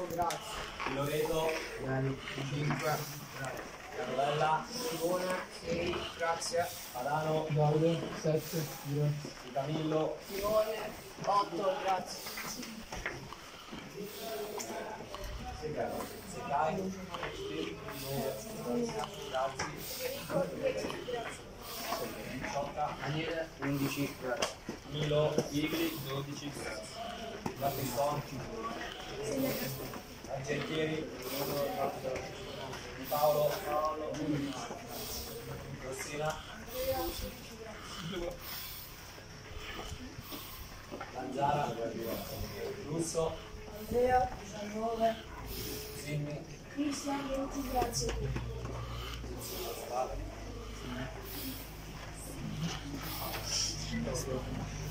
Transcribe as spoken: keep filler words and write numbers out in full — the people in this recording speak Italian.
otto, grazie. Di Loreto, cinque, Carovella, Simone, sei, grazie. Adano, Davide, sette, grazie. Di Camillo, Simone, otto, grazie. Secai, nove, grazie. Ciocca, Daniele, undici, grazie. Milo, Igli, dodici, Battiston, Argentieri, Di Paolo, undici, Rossina, Lanzara, Russo, Andrea, diciannove, Zimmi, Cristian, venti, grazie. Spade.